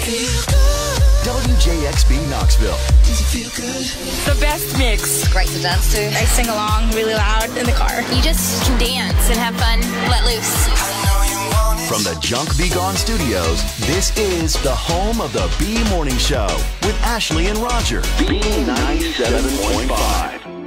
WJXB Knoxville. The best mix. Great to dance to. I sing along really loud in the car. You just can dance and have fun, let loose. From the Junk Be Gone Studios, this is the home of the B Morning Show with Ashley and Roger. B97.5.